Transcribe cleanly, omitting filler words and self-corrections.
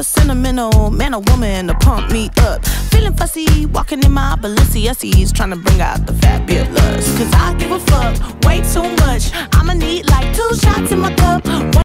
a sentimental man or woman to pump me up. Feeling fussy, walking in my Balenciennes, trying to bring out the fabulous. Cause I give a fuck way too much. I'ma need like 2 shots in my cup.